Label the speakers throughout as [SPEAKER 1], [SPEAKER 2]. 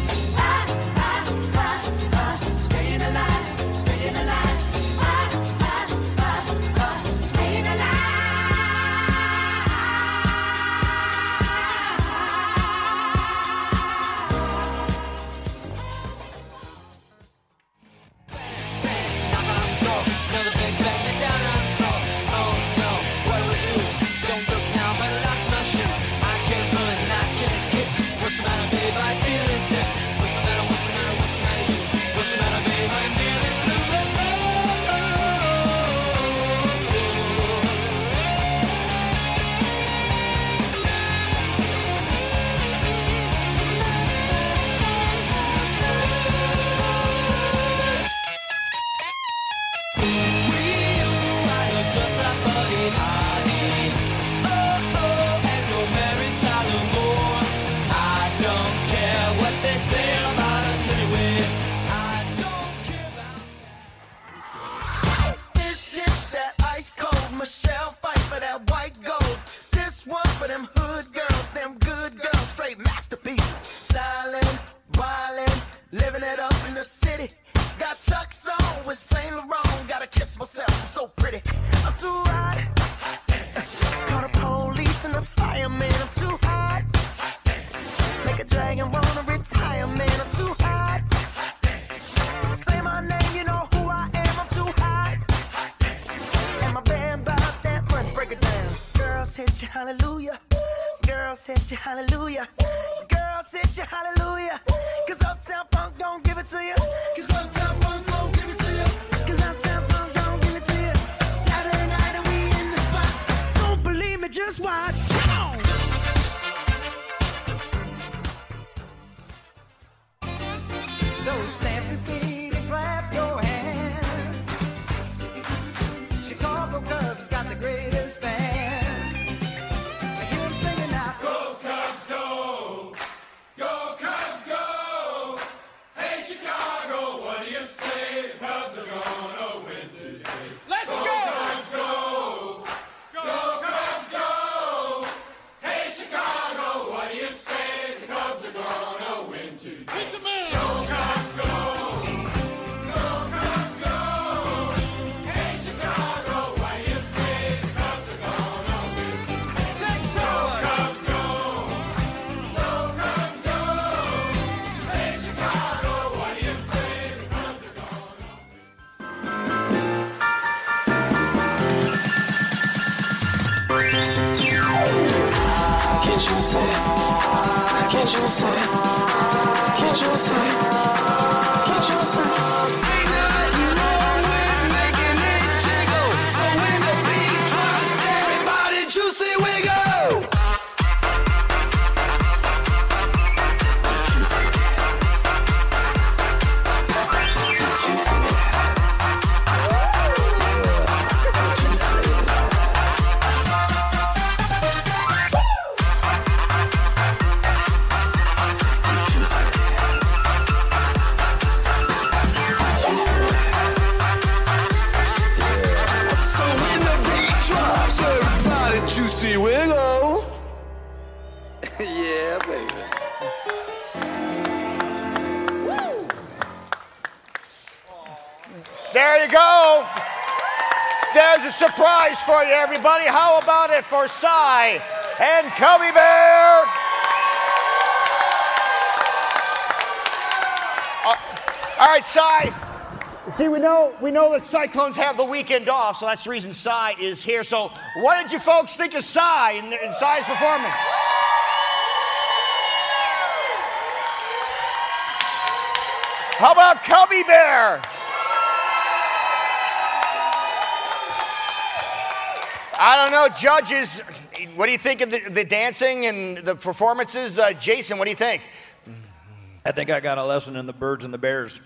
[SPEAKER 1] Staying alive, staying alive. Staying alive. Another big bang, they're down on the floor. Oh no, what do we do? Don't look now, but I lost my shoe. I can't run, I can't kick. What's the matter, babe? I'm feeling sick. What's the matter, what's the matter, what's the matter, you? What's the matter, babe? I'm feeling blue. Michelle fight for that white gold. This one for them hood girls, them good girls, straight masterpieces. Styling, wildin', living it up in the city. Got Chuck's on with Saint Laurent. Gotta kiss myself, I'm so pretty. I'm too hot. Call the police and the fireman. I'm too hot. Make a dragon wanna retire, man. I'm too hot. Say my name, you know who I am. I'm too hot. And my band bought that money. Break it down. Girls hit you, hallelujah. Girls hit you, hallelujah. Girls hit you, hallelujah. Cause Uptown Funk don't give it to you. Cause Uptown Funk don't give it to you. Cause Uptown Funk don't give it to you. Saturday night and we in the spot. Don't believe me, just watch. So stamp your feet and clap your hands. Chicago Cubs got the greatest fan. I hear them singing now. Go Cubs, go! Go Cubs, go! Hey Chicago, what do you say? The Cubs are gonna win today. Let's go! Cubs, go! Go Cubs, go! Hey Chicago, what do you say? The Cubs are gonna win today. Pizza Man! Can't you say, can't you say, can't you say, you always making it jiggle. So when the beat drops, everybody juicy wiggle. Juicy wiggle. Yeah, baby. Woo. There you go. There's a surprise for you, everybody. How about it for Cy and Cubby Bear? All right, Cy. See, we know that Cyclones have the weekend off, so that's the reason Cy is here. So what did you folks think of Cy and Cy's performance? How about Cubby Bear? I don't know, judges, what do you think of the dancing and the performances? Jason, what do you think?
[SPEAKER 2] I think I got a lesson in the birds and the bears.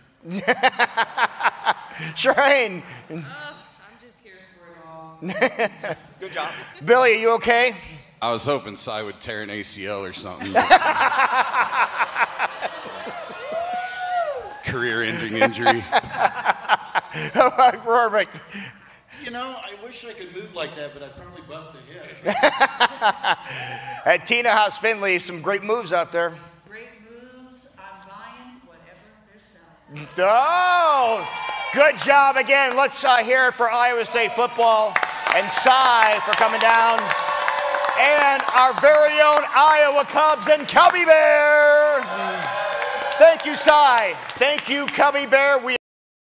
[SPEAKER 3] I'm
[SPEAKER 1] Shireen.
[SPEAKER 3] just here for it all.
[SPEAKER 1] Good job. Billy, are you okay?
[SPEAKER 4] I was hoping Cy would tear an ACL or something. Career-ending injury.
[SPEAKER 1] Perfect.
[SPEAKER 5] You know, I wish I could move like that, but I'd probably bust a hip.
[SPEAKER 1] At Tina House Finley, some great moves out there.
[SPEAKER 3] Great moves. I'm buying
[SPEAKER 6] Oh, good job again. Let's hear it for Iowa State football and Cy for coming down. And our very own Iowa Cubs and Cubby Bear. Thank you, Cy. Thank you, Cubby Bear.